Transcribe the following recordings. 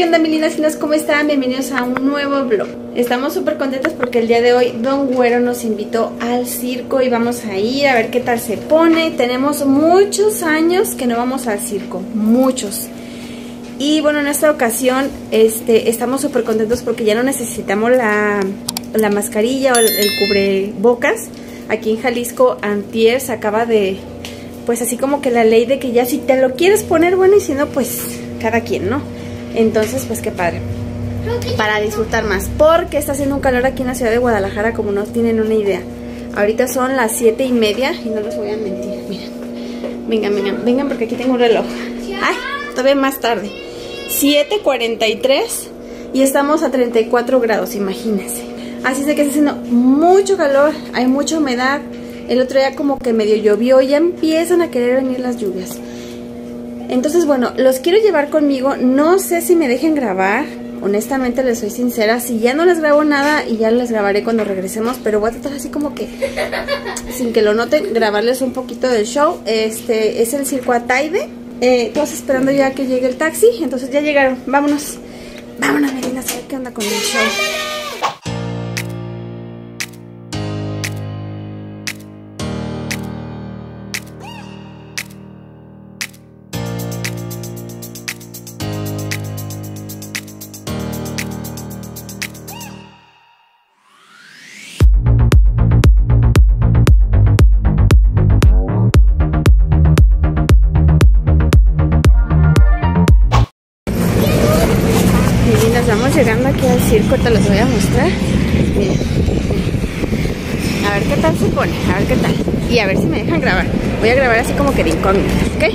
onda, mis lindas? ¿Cómo están? Bienvenidos a un nuevo vlog. Estamos súper contentos porque el día de hoy Don Güero nos invitó al circo y vamos a ir a ver qué tal se pone. Tenemos muchos años que no vamos al circo, muchos. Y bueno, en esta ocasión estamos súper contentos porque ya no necesitamos la mascarilla o el cubrebocas. Aquí en Jalisco, antier se acaba de, pues así como que la ley de que ya si te lo quieres poner, bueno, y si no, pues cada quien, ¿no? Entonces, pues qué padre, para disfrutar más, porque está haciendo un calor aquí en la ciudad de Guadalajara como no tienen una idea. Ahorita son las 7:30 y no les voy a mentir, miren. Vengan porque aquí tengo un reloj. Ay, todavía más tarde, 7:43 y estamos a 34 grados, imagínense. Así es de que está haciendo mucho calor, hay mucha humedad. El otro día como que medio llovió y ya empiezan a querer venir las lluvias. Entonces, bueno, los quiero llevar conmigo. No sé si me dejen grabar. Honestamente, les soy sincera. Si ya no les grabo nada y ya les grabaré cuando regresemos. Pero voy a tratar así como que, sin que lo noten, grabarles un poquito del show. Es el circo Ataide. Todos esperando ya que llegue el taxi. Entonces ya llegaron. Vámonos. Vámonos, meninas, a ver qué onda con el show. Estamos llegando aquí al circo, te los voy a mostrar. Miren. A ver qué tal se pone, a ver qué tal. Y a ver si me dejan grabar. Voy a grabar así como que de incógnito, ¿ok?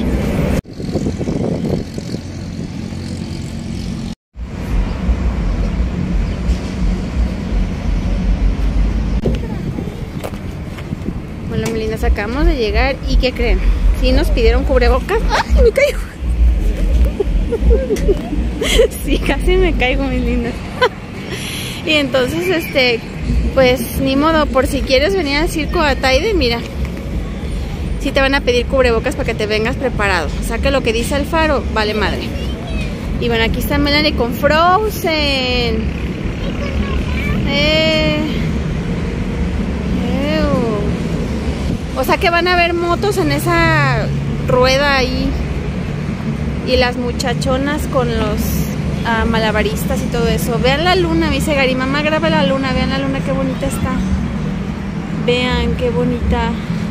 Bueno, mis lindas, acabamos de llegar y ¿qué creen? Sí nos pidieron cubrebocas. ¡Ay, me caigo! Sí, casi me caigo, mis lindas. Y entonces, pues ni modo, por si quieres venir al circo Ataide, mira, sí te van a pedir cubrebocas para que te vengas preparado. O sea que lo que dice el faro, vale madre. Y bueno, aquí está Melanie con Frozen. O sea que van a haber motos en esa rueda ahí. Y las muchachonas con los malabaristas y todo eso. Vean la luna, me dice Gary, mamá, graba la luna. Vean la luna, qué bonita está. Vean, qué bonita.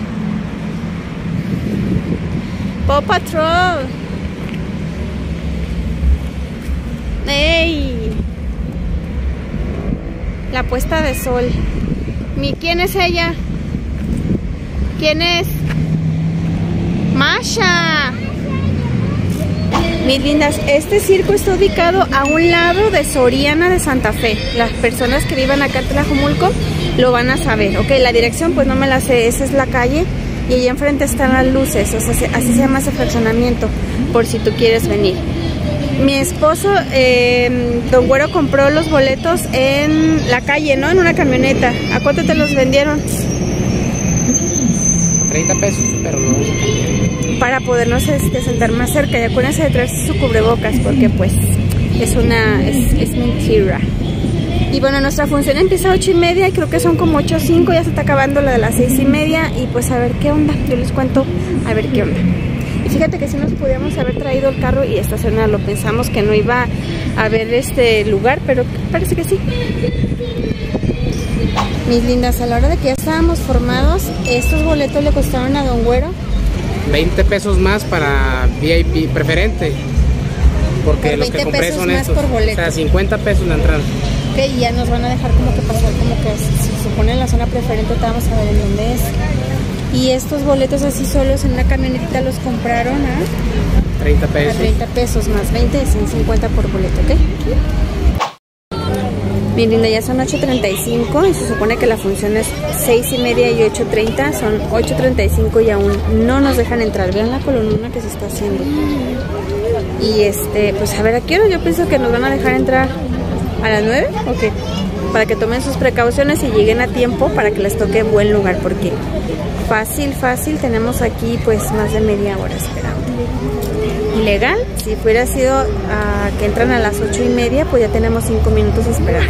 Paw Patrol. ¡Ey! La puesta de sol. ¿Quién es ella? ¿Quién es? ¡Masha! Mis lindas, este circo está ubicado a un lado de Soriana de Santa Fe. Las personas que vivan acá en Tlajomulco lo van a saber, ¿ok? La dirección pues no me la sé, esa es la calle y allá enfrente están las luces, o sea, así se llama ese fraccionamiento, por si tú quieres venir. Mi esposo, Don Güero, compró los boletos en la calle, ¿no? En una camioneta. ¿A cuánto te los vendieron? 30 pesos, pero no. Para podernos sentar más cerca. Y acuérdense de traerse su cubrebocas porque pues es mentira. Y bueno, nuestra función empieza a 8:30 y creo que son como 8:05. Ya se está acabando la de las 6:30 y pues a ver qué onda. Yo les cuento a ver qué onda. Y fíjate que si nos podíamos haber traído el carro y estacionarlo. Pensamos que no iba a haber lugar, pero parece que sí. Mis lindas, a la hora de que ya estábamos formados, estos boletos le costaron a Don Güero 20 pesos más para VIP preferente, porque los que compré son estos, o sea, 50 pesos la entrada. Ok, y ya nos van a dejar como que pasar, como que si se supone en la zona preferente, vamos a ver en dónde es. Y estos boletos así solos en una camionetita los compraron a 30 pesos. A 30 pesos más 20, son 50 por boleto, ¿ok? Mi linda, ya son 8:35 y se supone que la función es 6:30 y 8:30. Son 8:35 y aún no nos dejan entrar. Vean la columna que se está haciendo. Y pues a ver, ¿a qué hora? Yo pienso que nos van a dejar entrar a las 9 o qué, para que tomen sus precauciones y lleguen a tiempo para que les toque buen lugar, porque fácil tenemos aquí pues más de media hora esperando. ilegal. Si fuera sido que entran a las 8:30, pues ya tenemos 5 minutos esperando.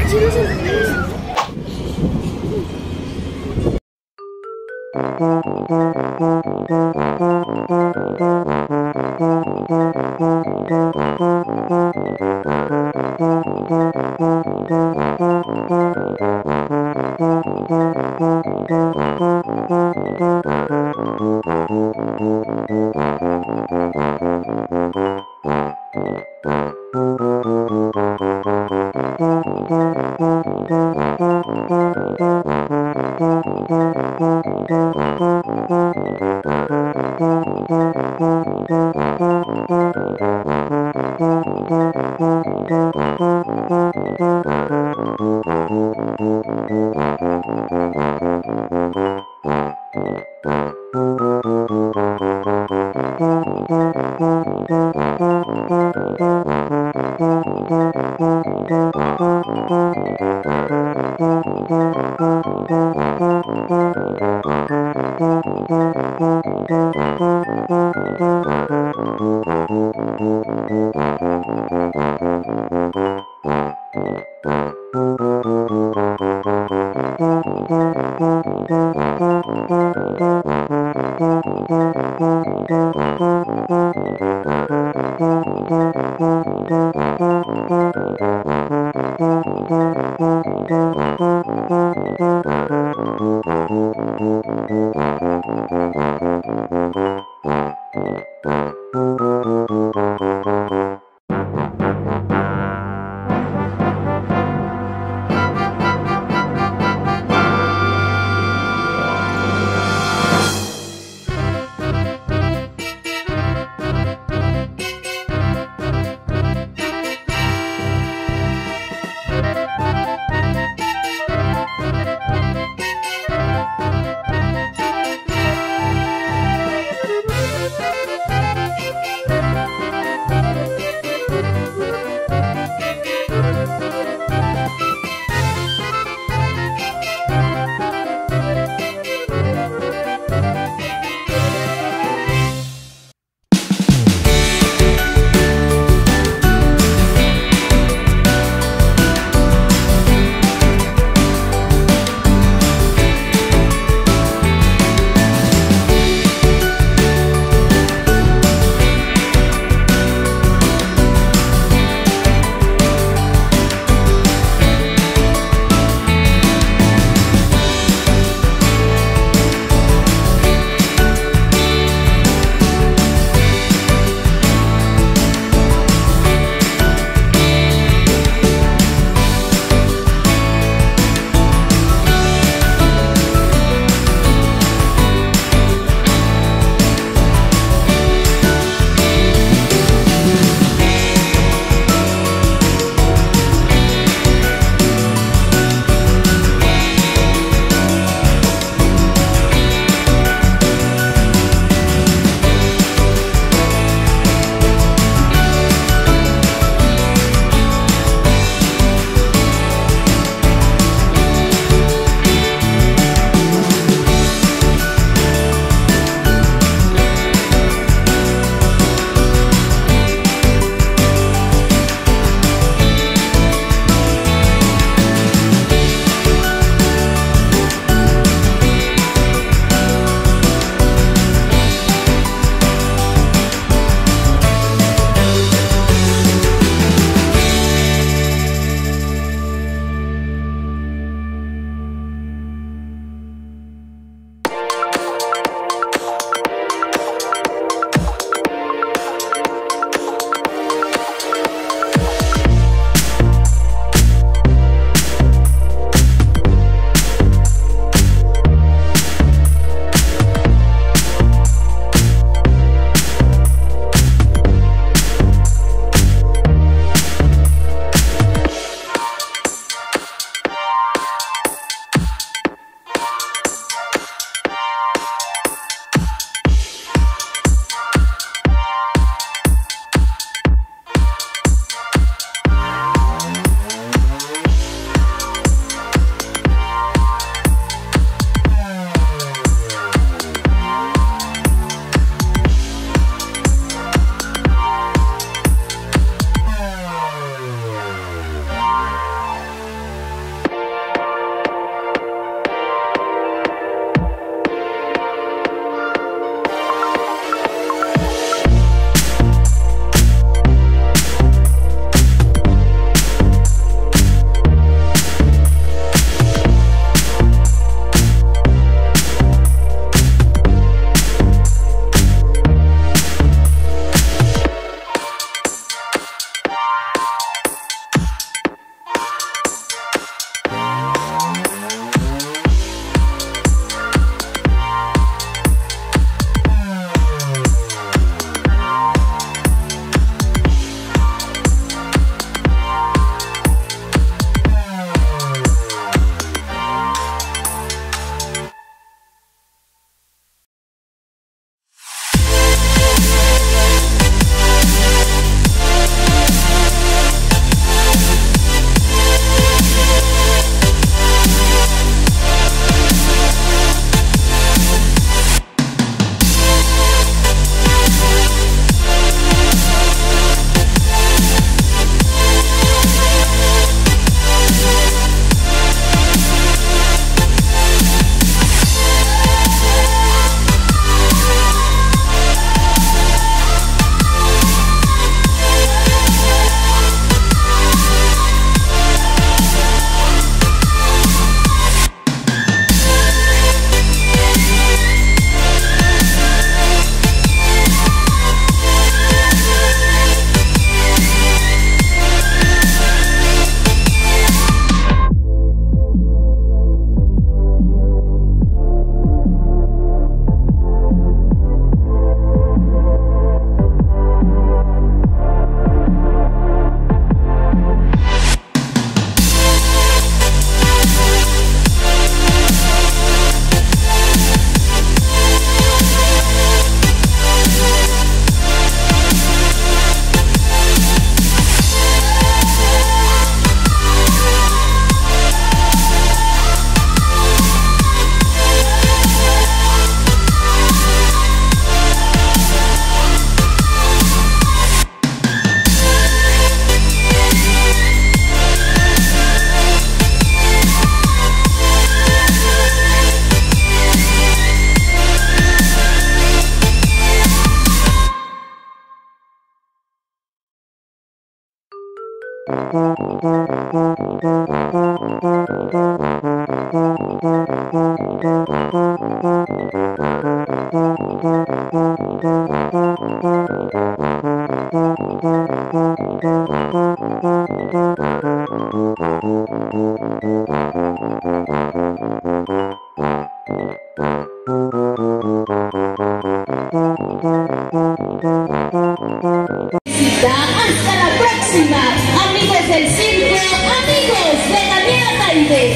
Hasta la próxima, amigos del circo, amigos de Daniela Taide.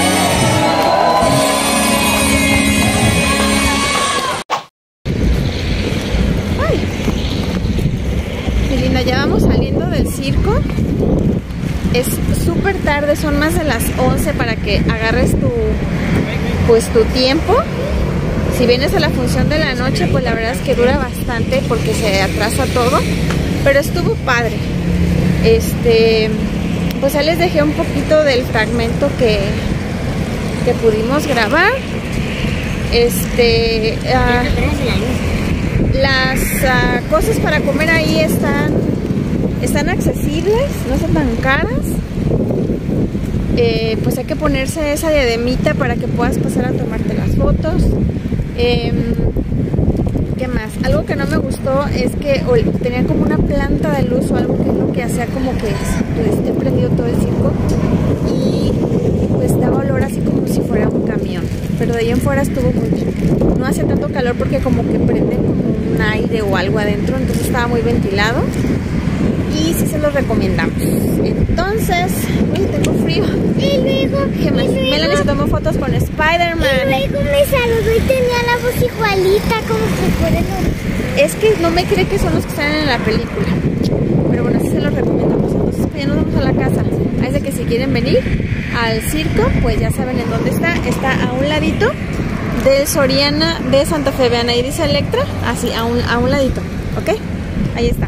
Ay, qué linda, ya vamos saliendo del circo. Es súper tarde, son más de las 11 para que agarres tu tiempo. Si vienes a la función de la noche, pues la verdad es que dura bastante porque se atrasa todo. Pero estuvo padre. Pues ya les dejé un poquito del fragmento que pudimos grabar. Las cosas para comer ahí están accesibles, no son tan caras. Pues hay que ponerse esa diademita para que puedas pasar a tomarte las fotos. ¿Qué más? Algo que no me gustó es que tenía como una planta de luz o algo que es lo que hacía como que esté prendido todo el circo, y pues daba olor así como si fuera un camión, pero de ahí en fuera estuvo muy bien. No hacía tanto calor porque como que prende como un aire o algo adentro, entonces estaba muy ventilado y sí se los recomendamos. Entonces, uy, tengo frío. Y luego, Melanie se tomó fotos con Spider-Man. Y luego me saludó y tenía la voz igualita, como que pueden oír. Es que no me cree que son los que están en la película. Pero bueno, sí se los recomendamos. Entonces, pues ya nos vamos a la casa. Así de que si quieren venir al circo, pues ya saben en dónde está. Está a un ladito del Soriana de Santa Fe. Vean, ahí dice Electra. Así, a un ladito. ¿Ok? Ahí está.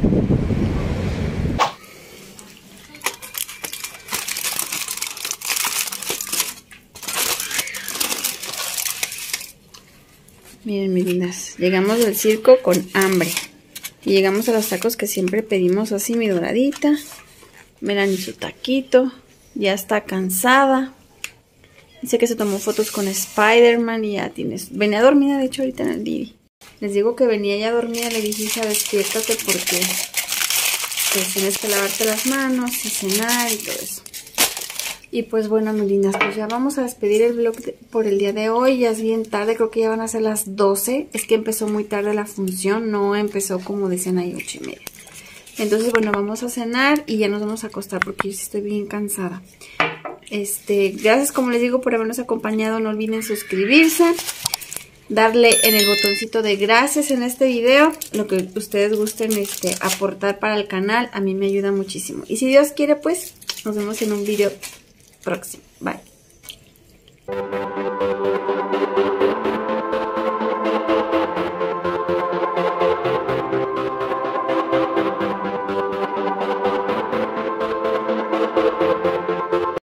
Miren, mis lindas, llegamos del circo con hambre. Y llegamos a los tacos que siempre pedimos así, mi doradita. Melanie su taquito. Ya está cansada. Dice que se tomó fotos con Spider-Man y ya tienes... Venía dormida, de hecho, ahorita en el Didi. Les digo que venía ya dormida, le dije, hija, despiértate porque pues tienes que lavarte las manos y cenar y todo eso. Y pues bueno, mis lindas, pues ya vamos a despedir el vlog por el día de hoy. Ya es bien tarde, creo que ya van a ser las 12. Es que empezó muy tarde la función, no empezó como decían ahí 8:30. Entonces bueno, vamos a cenar y ya nos vamos a acostar porque yo sí estoy bien cansada. Gracias, como les digo, por habernos acompañado. No olviden suscribirse, darle en el botoncito de gracias en este video. Lo que ustedes gusten aportar para el canal, a mí me ayuda muchísimo. Y si Dios quiere, pues nos vemos en un video próximo. Bye.